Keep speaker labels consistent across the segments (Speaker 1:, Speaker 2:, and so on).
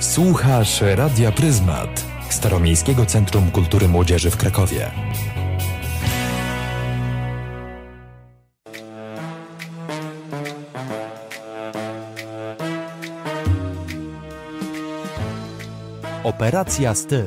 Speaker 1: Słuchasz Radia Pryzmat, Staromiejskiego Centrum Kultury Młodzieży w Krakowie. Operacja Styl.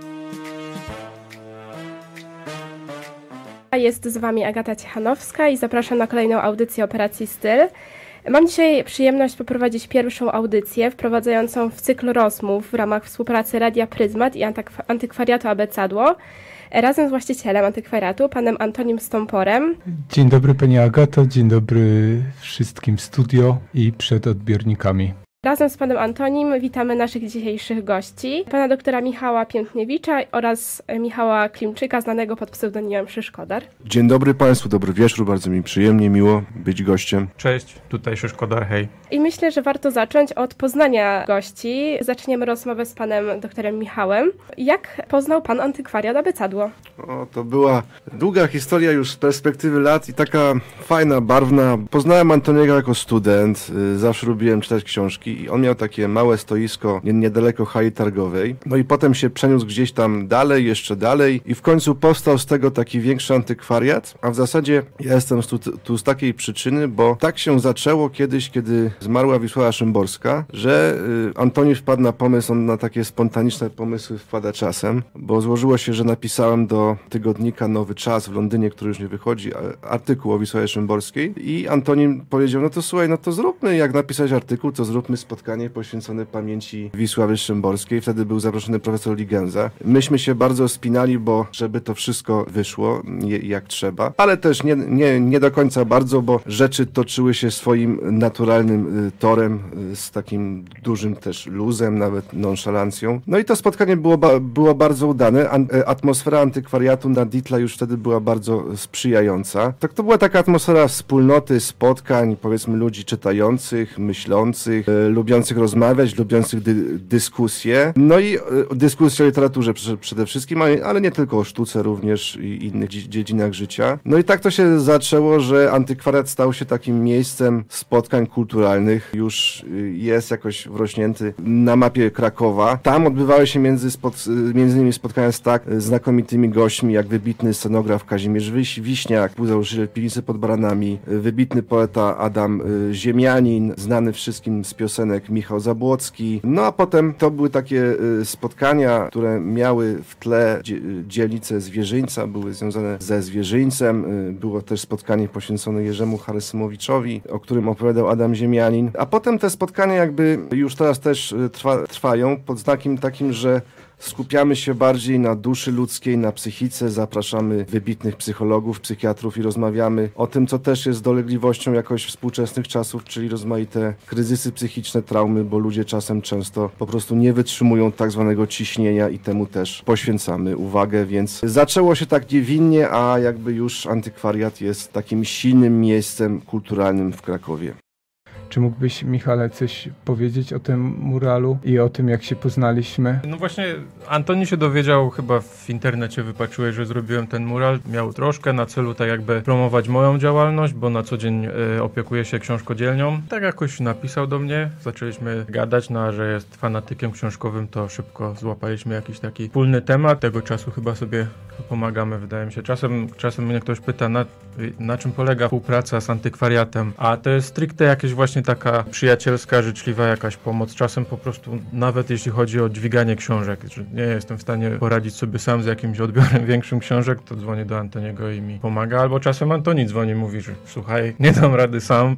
Speaker 2: Jest z Wami Agata Ciechanowska i zapraszam na kolejną audycję Operacji Styl. Mam dzisiaj przyjemność poprowadzić pierwszą audycję wprowadzającą w cykl rozmów w ramach współpracy Radia Pryzmat i Antykwariatu Abecadło razem z właścicielem antykwariatu, panem Antonim Stomporem.
Speaker 3: Dzień dobry Pani Agato, dzień dobry wszystkim w studio i przed odbiornikami.
Speaker 2: Razem z panem Antonim witamy naszych dzisiejszych gości, pana doktora Michała Piętniewicza oraz Michała Klimczyka, znanego pod pseudonimem Szyszkodar.
Speaker 4: Dzień dobry Państwu, dobry wieczór, bardzo mi przyjemnie, miło być gościem.
Speaker 5: Cześć, tutaj Szyszkodar, hej.
Speaker 2: I myślę, że warto zacząć od poznania gości. Zaczniemy rozmowę z panem doktorem Michałem. Jak poznał pan antykwariat Abecadło?
Speaker 4: To była długa historia już z perspektywy lat i taka fajna, barwna. Poznałem Antoniego jako student, zawsze lubiłem czytać książki i on miał takie małe stoisko niedaleko hali targowej. No i potem się przeniósł gdzieś tam dalej, jeszcze dalej i w końcu powstał z tego taki większy antykwariat, a w zasadzie ja jestem tu z takiej przyczyny, bo tak się zaczęło kiedyś, kiedy zmarła Wisława Szymborska, że Antoni wpadł na pomysł, on na takie spontaniczne pomysły wpada czasem, bo złożyło się, że napisałem do tygodnika Nowy Czas w Londynie, który już nie wychodzi, artykuł o Wisławie Szymborskiej i Antonin powiedział, no to słuchaj, no to zróbmy, jak napisać artykuł, to zróbmy spotkanie poświęcone pamięci Wisławy Szymborskiej. Wtedy był zaproszony profesor Ligenza. Myśmy się bardzo spinali, bo żeby to wszystko wyszło jak trzeba, ale też nie do końca bardzo, bo rzeczy toczyły się swoim naturalnym torem, z takim dużym też luzem, nawet nonszalancją. No i to spotkanie było bardzo udane. Atmosfera antykwariatu na Ditla już wtedy była bardzo sprzyjająca. Tak, to była taka atmosfera wspólnoty, spotkań, powiedzmy ludzi czytających, myślących, lubiących rozmawiać, lubiących dyskusje. No i dyskusje o literaturze przede wszystkim, ale nie tylko o sztuce, również i innych dziedzinach życia. No i tak to się zaczęło, że antykwariat stał się takim miejscem spotkań kulturalnych. Już jest jakoś wrośnięty na mapie Krakowa. Tam odbywały się między innymi spotkania z tak znakomitymi gośćmi, jak wybitny scenograf Kazimierz Wiśniak, współzałożyciel Piwnicy pod Baranami, wybitny poeta Adam Ziemianin, znany wszystkim z piosenek Michał Zabłocki. No a potem to były takie spotkania, które miały w tle dzielnice Zwierzyńca, były związane ze Zwierzyńcem. Było też spotkanie poświęcone Jerzemu Harysymowiczowi, o którym opowiadał Adam Ziemianin. A potem te spotkania jakby już teraz też trwają pod znakiem takim, że skupiamy się bardziej na duszy ludzkiej, na psychice, zapraszamy wybitnych psychologów, psychiatrów i rozmawiamy o tym, co też jest dolegliwością jakoś współczesnych czasów, czyli rozmaite kryzysy psychiczne, traumy, bo ludzie czasem często po prostu nie wytrzymują tak zwanego ciśnienia i temu też poświęcamy uwagę, więc zaczęło się tak niewinnie, a jakby już antykwariat jest takim silnym miejscem kulturalnym w Krakowie.
Speaker 3: Czy mógłbyś, Michale, coś powiedzieć o tym muralu i o tym, jak się poznaliśmy?
Speaker 5: No właśnie, Antoni się dowiedział, chyba w internecie wypatrzyłeś, że zrobiłem ten mural. Miał troszkę na celu tak jakby promować moją działalność, bo na co dzień opiekuję się książkodzielnią. Tak jakoś napisał do mnie, zaczęliśmy gadać, no a że jest fanatykiem książkowym, to szybko złapaliśmy jakiś taki wspólny temat. Tego czasu chyba sobie pomagamy, wydaje mi się. Czasem mnie ktoś pyta, na czym polega współpraca z antykwariatem, a to jest stricte jakieś właśnie taka przyjacielska, życzliwa jakaś pomoc. Czasem po prostu, nawet jeśli chodzi o dźwiganie książek, że nie jestem w stanie poradzić sobie sam z jakimś odbiorem większym książek, to dzwonię do Antoniego i mi pomaga. Albo czasem Antoni dzwoni, mówi, że słuchaj, nie dam rady sam,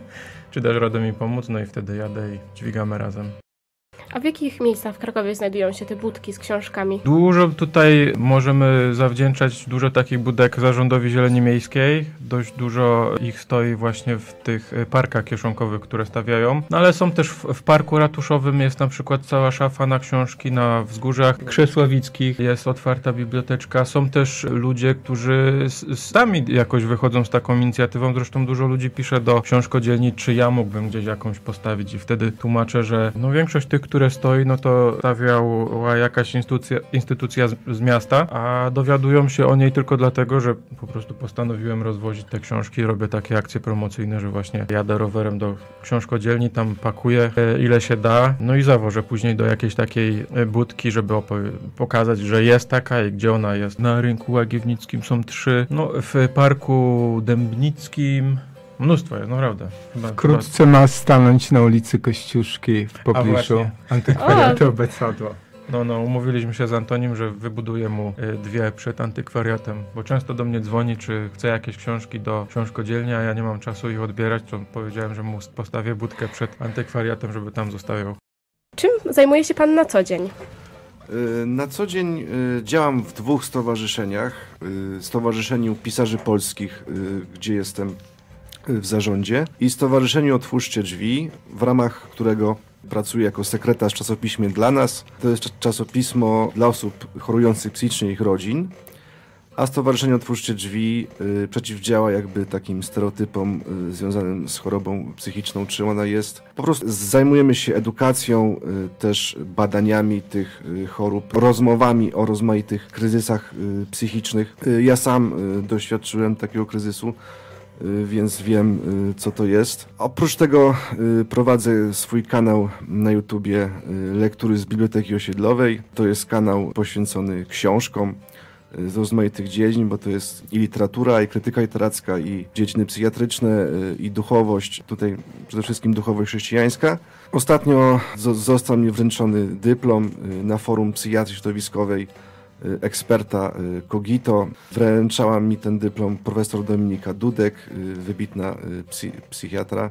Speaker 5: czy dasz radę mi pomóc? No i wtedy jadę i dźwigamy razem.
Speaker 2: A w jakich miejscach w Krakowie znajdują się te budki z książkami?
Speaker 5: Dużo tutaj możemy zawdzięczać dużo takich budek Zarządowi Zieleni Miejskiej. Dość dużo ich stoi właśnie w tych parkach kieszonkowych, które stawiają. No ale są też w Parku Ratuszowym jest na przykład cała szafa na książki, na wzgórzach Krzesławickich jest otwarta biblioteczka. Są też ludzie, którzy sami jakoś wychodzą z taką inicjatywą. Zresztą dużo ludzi pisze do książkodzielni, czy ja mógłbym gdzieś jakąś postawić i wtedy tłumaczę, że no większość tych, które stoi, no to stawiała jakaś instytucja z miasta, a dowiadują się o niej tylko dlatego, że po prostu postanowiłem rozwozić te książki, robię takie akcje promocyjne, że właśnie jadę rowerem do książkodzielni, tam pakuję ile się da, no i zawożę później do jakiejś takiej budki, żeby pokazać, że jest taka i gdzie ona jest. Na rynku Łagiewnickim są 3, no w Parku Dębnickim mnóstwo jest, naprawdę.
Speaker 3: Wkrótce ma stanąć na ulicy Kościuszki w pobliżu antykwariatu Becadło.
Speaker 5: No, umówiliśmy się z Antonim, że wybuduję mu 2 przed antykwariatem, bo często do mnie dzwoni, czy chce jakieś książki do książkodzielni, a ja nie mam czasu ich odbierać, to powiedziałem, że mu postawię budkę przed antykwariatem, żeby tam zostawiał.
Speaker 2: Czym zajmuje się pan na co dzień?
Speaker 4: Na co dzień działam w 2 stowarzyszeniach. Stowarzyszeniu Pisarzy Polskich, gdzie jestem w zarządzie, i Stowarzyszeniu Otwórzcie Drzwi, w ramach którego pracuję jako sekretarz w czasopiśmie Dla Nas. To jest czasopismo dla osób chorujących psychicznie i ich rodzin. A Stowarzyszenie Otwórzcie Drzwi przeciwdziała jakby takim stereotypom związanym z chorobą psychiczną, czym ona jest. Po prostu zajmujemy się edukacją, też badaniami tych chorób, rozmowami o rozmaitych kryzysach psychicznych. Ja sam doświadczyłem takiego kryzysu, więc wiem, co to jest. Oprócz tego prowadzę swój kanał na YouTubie Lektury z Biblioteki Osiedlowej. To jest kanał poświęcony książkom z rozmaitych dziedzin, bo to jest i literatura, i krytyka literacka, i dziedziny psychiatryczne, i duchowość. Tutaj przede wszystkim duchowość chrześcijańska. Ostatnio został mi wręczony dyplom na forum psychiatrii środowiskowej eksperta Cogito. Wręczała mi ten dyplom profesor Dominika Dudek, wybitna psychiatra.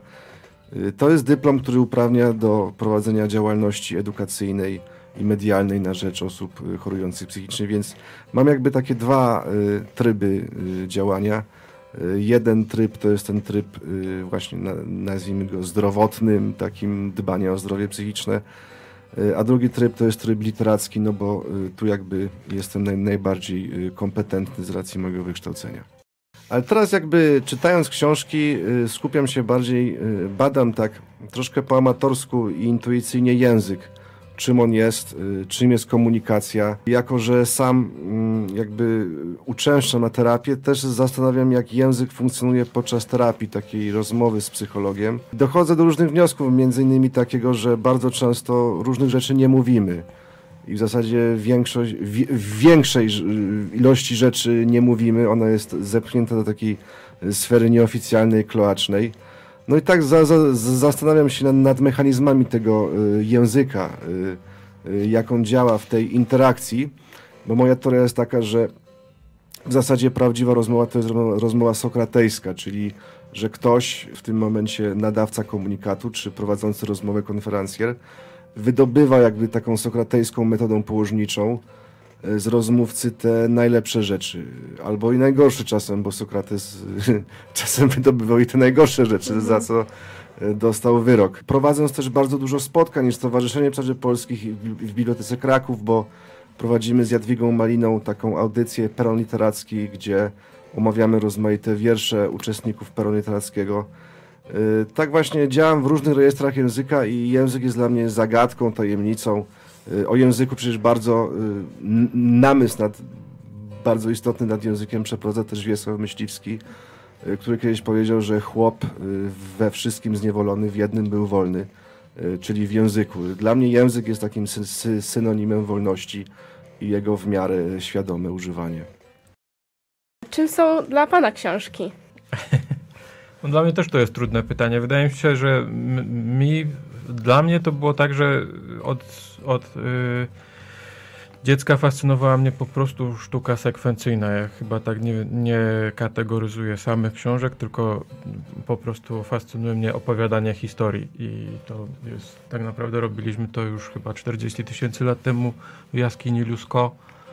Speaker 4: To jest dyplom, który uprawnia do prowadzenia działalności edukacyjnej i medialnej na rzecz osób chorujących psychicznie, więc mam jakby takie 2 tryby działania. Jeden tryb to jest ten tryb właśnie, nazwijmy go zdrowotnym, takim dbania o zdrowie psychiczne, a drugi tryb to jest tryb literacki, no bo tu jakby jestem najbardziej kompetentny z racji mojego wykształcenia. Ale teraz jakby czytając książki skupiam się bardziej, badam tak troszkę po amatorsku i intuicyjnie język, czym on jest, czym jest komunikacja. Jako że sam jakby uczęszczam na terapię, też zastanawiam, jak język funkcjonuje podczas terapii, takiej rozmowy z psychologiem. Dochodzę do różnych wniosków, między innymi takiego, że bardzo często różnych rzeczy nie mówimy. I w zasadzie w większej ilości rzeczy nie mówimy. Ona jest zepchnięta do takiej sfery nieoficjalnej, kloacznej. No i tak zastanawiam się nad mechanizmami tego języka, jak on działa w tej interakcji, bo moja teoria jest taka, że w zasadzie prawdziwa rozmowa to jest rozmowa sokratejska, czyli że ktoś, w tym momencie nadawca komunikatu, czy prowadzący rozmowę konferencjer, wydobywa jakby taką sokratejską metodą położniczą z rozmówcy te najlepsze rzeczy, albo i najgorsze czasem, bo Sokrates czasem wydobywał i te najgorsze rzeczy, za co dostał wyrok. Prowadząc też bardzo dużo spotkań, Stowarzyszenie Pisarzy Polskich w Bibliotece Kraków, bo prowadzimy z Jadwigą Maliną taką audycję Peron Literacki, gdzie omawiamy rozmaite wiersze uczestników Peronu Literackiego. Tak właśnie działam w różnych rejestrach języka i język jest dla mnie zagadką, tajemnicą. O języku przecież bardzo namysł bardzo istotny nad językiem przeprowadza też Wiesław Myśliwski, który kiedyś powiedział, że chłop we wszystkim zniewolony, w jednym był wolny, czyli w języku. Dla mnie język jest takim synonimem wolności i jego w miarę świadome używanie.
Speaker 2: Czym są dla pana książki?
Speaker 5: No, dla mnie też to jest trudne pytanie. Wydaje mi się, że dla mnie to było tak, że od dziecka fascynowała mnie po prostu sztuka sekwencyjna. Ja chyba tak nie kategoryzuję samych książek, tylko po prostu fascynuje mnie opowiadanie historii. I to jest, tak naprawdę robiliśmy to już chyba 40 000 lat temu w jaskini Lusco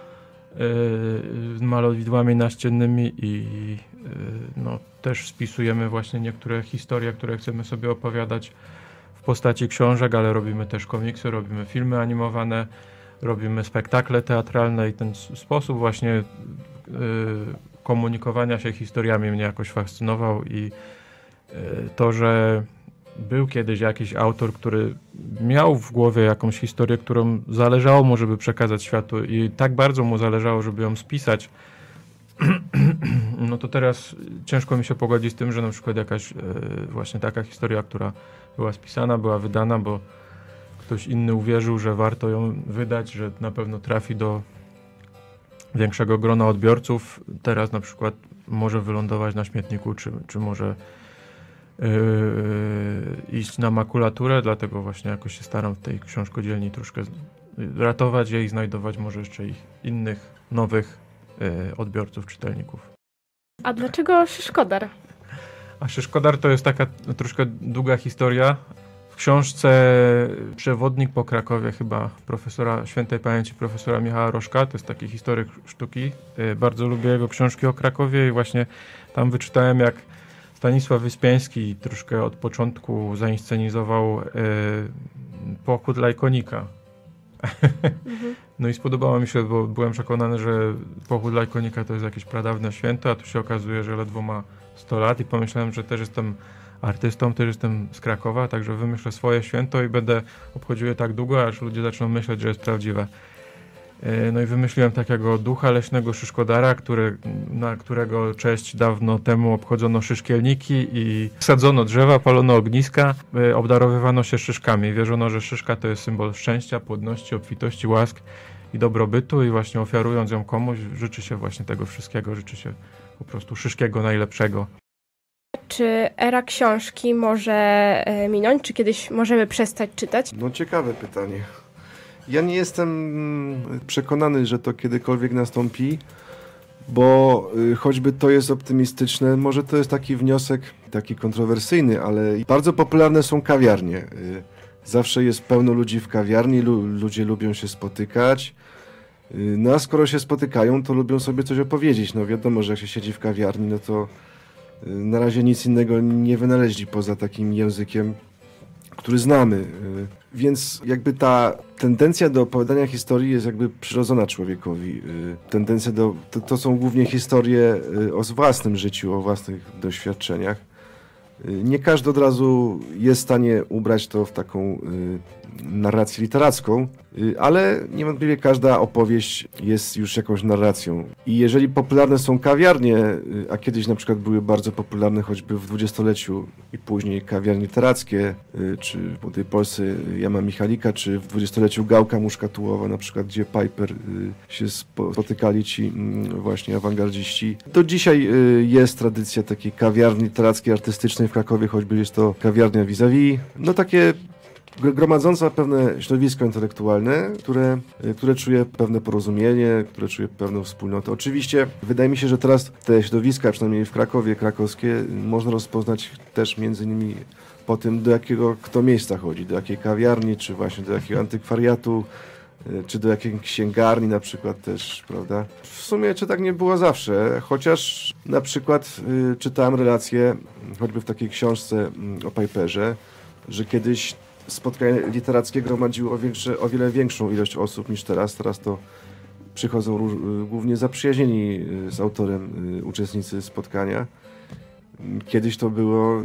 Speaker 5: z malowidłami naściennymi i no, też spisujemy właśnie niektóre historie, które chcemy sobie opowiadać w postaci książek, ale robimy też komiksy, robimy filmy animowane, robimy spektakle teatralne i ten sposób właśnie komunikowania się historiami mnie jakoś fascynował i to, że był kiedyś jakiś autor, który miał w głowie jakąś historię, którą zależało mu, żeby przekazać światu i tak bardzo mu zależało, żeby ją spisać, no to teraz ciężko mi się pogodzić z tym, że na przykład jakaś właśnie taka historia, która była spisana, była wydana, bo ktoś inny uwierzył, że warto ją wydać, że na pewno trafi do większego grona odbiorców. Teraz na przykład może wylądować na śmietniku, czy może iść na makulaturę, dlatego właśnie jakoś się staram w tej książkodzielni troszkę ratować je i znajdować może jeszcze ich innych, nowych odbiorców, czytelników.
Speaker 2: A dlaczego Szyszkodar?
Speaker 5: A Szyszkodar to jest taka troszkę długa historia. W książce Przewodnik po Krakowie chyba świętej pamięci profesora Michała Rożka, to jest taki historyk sztuki. Bardzo lubię jego książki o Krakowie i właśnie tam wyczytałem, jak Stanisław Wyspiański troszkę od początku zainscenizował pochód Lajkonika. No i spodobało mi się, bo byłem przekonany, że pochód Lajkonika to jest jakieś pradawne święto, a tu się okazuje, że ledwo ma 100 lat i pomyślałem, że też jestem artystą, też jestem z Krakowa, także wymyślę swoje święto i będę obchodził je tak długo, aż ludzie zaczną myśleć, że jest prawdziwe. No i wymyśliłem takiego ducha leśnego Szyszkodara, na którego cześć dawno temu obchodzono szyszkielniki i sadzono drzewa, palono ogniska, obdarowywano się szyszkami. Wierzono, że szyszka to jest symbol szczęścia, płodności, obfitości, łask i dobrobytu i właśnie ofiarując ją komuś, życzy się właśnie tego wszystkiego, życzy się po prostu wszystkiego najlepszego.
Speaker 2: Czy era książki może minąć? Czy kiedyś możemy przestać czytać?
Speaker 4: No ciekawe pytanie. Ja nie jestem przekonany, że to kiedykolwiek nastąpi, bo choćby to jest optymistyczne, może to jest taki wniosek, taki kontrowersyjny, ale bardzo popularne są kawiarnie. Zawsze jest pełno ludzi w kawiarni, ludzie lubią się spotykać. No a skoro się spotykają, to lubią sobie coś opowiedzieć. No wiadomo, że jak się siedzi w kawiarni, no to na razie nic innego nie wynaleźli poza takim językiem, który znamy. Więc jakby ta tendencja do opowiadania historii jest jakby przyrodzona człowiekowi. Tendencja to są głównie historie o własnym życiu, o własnych doświadczeniach. Nie każdy od razu jest w stanie ubrać to w taką narrację literacką, ale niewątpliwie każda opowieść jest już jakąś narracją. I jeżeli popularne są kawiarnie, a kiedyś na przykład były bardzo popularne choćby w dwudziestoleciu i później kawiarnie literackie, czy po tej Polsce Jana Michalika, czy w dwudziestoleciu Gałka Muszkatułowa na przykład, gdzie Piper się spotykali ci właśnie awangardziści. Do dzisiaj jest tradycja takiej kawiarni literackiej, artystycznej w Krakowie, choćby jest to kawiarnia Vis-a-Vis. No takie gromadząca pewne środowisko intelektualne, które czuje pewne porozumienie, które czuje pewną wspólnotę. Oczywiście wydaje mi się, że teraz te środowiska, przynajmniej w Krakowie, krakowskie, można rozpoznać też między innymi po tym, do jakiego kto miejsca chodzi, do jakiej kawiarni, czy właśnie do jakiego antykwariatu, czy do jakiej księgarni na przykład też, prawda? W sumie czy tak nie było zawsze, chociaż na przykład czytałem relacje, choćby w takiej książce o Piperze, że kiedyś spotkanie literackie gromadziło o wiele większą ilość osób niż teraz. Teraz to przychodzą głównie zaprzyjaźnieni z autorem uczestnicy spotkania. Kiedyś to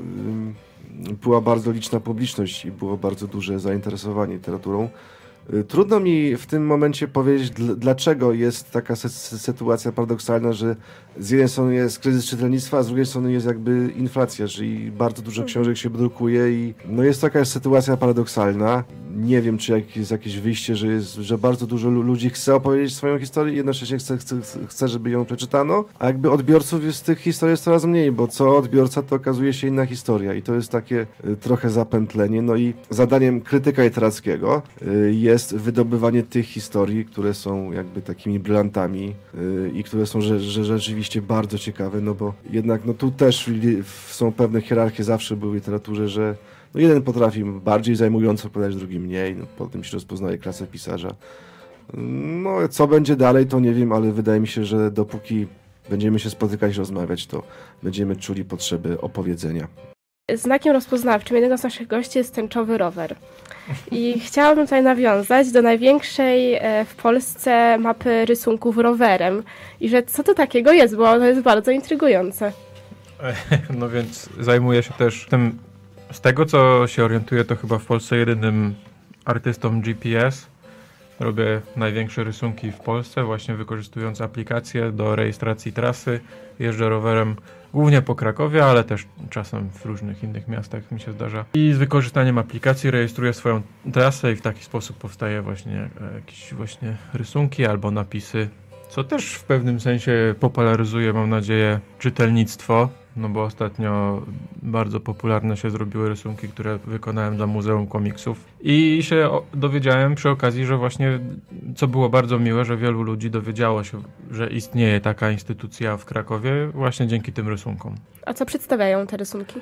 Speaker 4: była bardzo liczna publiczność i było bardzo duże zainteresowanie literaturą. Trudno mi w tym momencie powiedzieć, dlaczego jest taka sytuacja paradoksalna, że z jednej strony jest kryzys czytelnictwa, a z drugiej strony jest jakby inflacja, że i bardzo dużo książek się drukuje i no jest taka sytuacja paradoksalna. Nie wiem, czy jest jakieś wyjście, że bardzo dużo ludzi chce opowiedzieć swoją historię i jednocześnie chce, żeby ją przeczytano, a jakby odbiorców jest tych historii jest coraz mniej, bo co odbiorca, to okazuje się inna historia i to jest takie trochę zapętlenie. No i zadaniem krytyka literackiego jest wydobywanie tych historii, które są jakby takimi brylantami i które są rzeczywiście bardzo ciekawe, no bo jednak no tu też są pewne hierarchie, zawsze były w literaturze, że no jeden potrafi bardziej zajmująco podać, drugi mniej, no potem się rozpoznaje klasę pisarza. No co będzie dalej, to nie wiem, ale wydaje mi się, że dopóki będziemy się spotykać i rozmawiać, to będziemy czuli potrzebę opowiedzenia.
Speaker 2: Znakiem rozpoznawczym jednego z naszych gości jest tęczowy rower. I chciałabym tutaj nawiązać do największej w Polsce mapy rysunków rowerem. I że co to takiego jest, bo to jest bardzo intrygujące.
Speaker 5: No więc zajmuję się też tym Z tego, co się orientuję, to chyba w Polsce jedynym artystą GPS. Robię największe rysunki w Polsce, właśnie wykorzystując aplikację do rejestracji trasy. Jeżdżę rowerem głównie po Krakowie, ale też czasem w różnych innych miastach mi się zdarza. I z wykorzystaniem aplikacji rejestruję swoją trasę i w taki sposób powstaje właśnie jakieś właśnie rysunki albo napisy, co też w pewnym sensie popularyzuje, mam nadzieję, czytelnictwo. No bo ostatnio bardzo popularne się zrobiły rysunki, które wykonałem dla Muzeum Komiksów. I się dowiedziałem przy okazji, że właśnie, co było bardzo miłe, że wielu ludzi dowiedziało się, że istnieje taka instytucja w Krakowie właśnie dzięki tym rysunkom.
Speaker 2: A co przedstawiają te rysunki?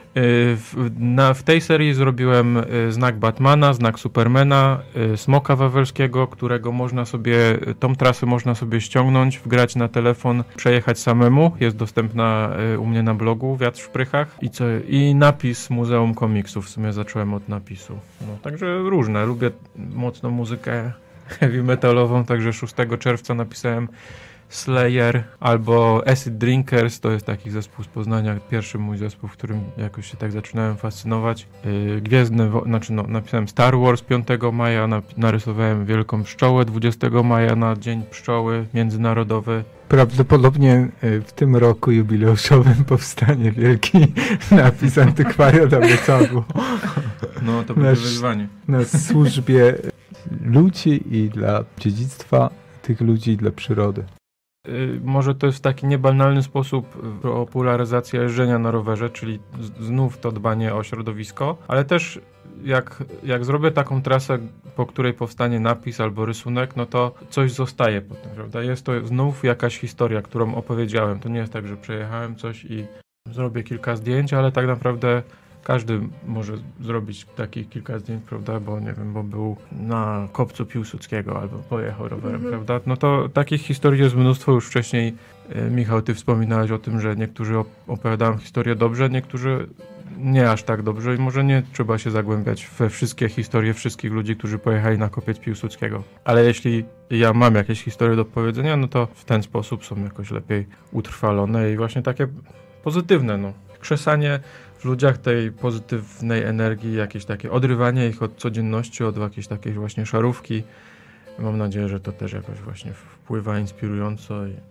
Speaker 5: W tej serii zrobiłem znak Batmana, znak Supermana, Smoka Wawelskiego, którego tą trasę można sobie ściągnąć, wgrać na telefon, przejechać samemu. Jest dostępna u mnie na blogu Wiatr w Szprychach i napis Muzeum Komiksów. W sumie zacząłem od napisu. No, także różne. Lubię mocno muzykę heavy metalową, także 6 czerwca napisałem Slayer albo Acid Drinkers, to jest taki zespół z Poznania, pierwszy mój zespół, w którym jakoś się tak zaczynałem fascynować. Napisałem Star Wars 5 maja, narysowałem Wielką Pszczołę 20 maja na Dzień Pszczoły Międzynarodowy.
Speaker 3: Prawdopodobnie w tym roku jubileuszowym powstanie wielki napis Antykwariat Abecadu.
Speaker 5: No to będzie wyzwanie. Na
Speaker 3: służbie ludzi i dla dziedzictwa tych ludzi i dla przyrody.
Speaker 5: Może to jest taki niebanalny sposób popularyzacja jeżdżenia na rowerze, czyli znów to dbanie o środowisko, ale też jak zrobię taką trasę, po której powstanie napis albo rysunek, no to coś zostaje potem, prawda? Jest to znów jakaś historia, którą opowiedziałem. To nie jest tak, że przejechałem coś i zrobię kilka zdjęć, ale tak naprawdę każdy może zrobić takich kilka zdjęć, prawda, bo był na kopcu Piłsudskiego albo pojechał rowerem, prawda? No to takich historii jest mnóstwo. Już wcześniej, Michał, ty wspominałeś o tym, że niektórzy opowiadają historię dobrze, niektórzy nie aż tak dobrze i może nie trzeba się zagłębiać we wszystkie historie wszystkich ludzi, którzy pojechali na kopiec Piłsudskiego. Ale jeśli ja mam jakieś historie do powiedzenia, no to w ten sposób są jakoś lepiej utrwalone i właśnie takie pozytywne, no. Krzesanie w ludziach tej pozytywnej energii, jakieś takie odrywanie ich od codzienności, od jakiejś takiej właśnie szarówki. Mam nadzieję, że to też jakoś właśnie wpływa inspirująco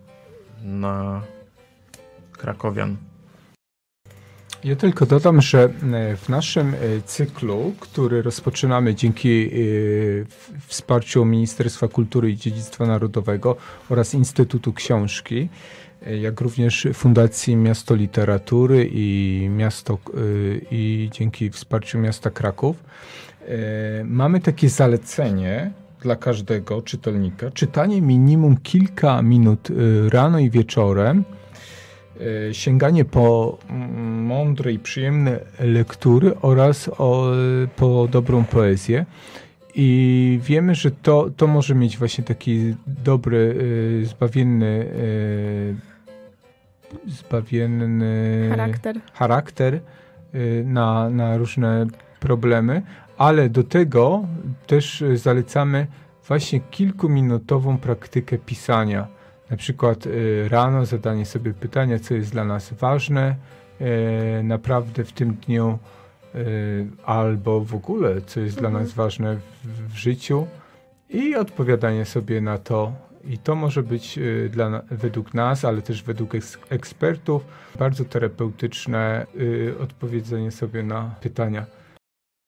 Speaker 5: na krakowian.
Speaker 3: Ja tylko dodam, że w naszym cyklu, który rozpoczynamy dzięki wsparciu Ministerstwa Kultury i Dziedzictwa Narodowego oraz Instytutu Książki, jak również Fundacji Miasto Literatury i dzięki wsparciu miasta Kraków, mamy takie zalecenie dla każdego czytelnika. Czytanie minimum kilka minut rano i wieczorem, sięganie po mądre i przyjemne lektury oraz po dobrą poezję. I wiemy, że to może mieć właśnie taki dobry, zbawienny charakter na różne problemy, ale do tego też zalecamy właśnie kilkuminutową praktykę pisania. Na przykład rano zadanie sobie pytania, co jest dla nas ważne naprawdę w tym dniu, albo w ogóle, co jest dla nas ważne w życiu i odpowiadanie sobie na to. I to może być według nas, ale też według ekspertów, bardzo terapeutyczne odpowiedzenie sobie na pytania.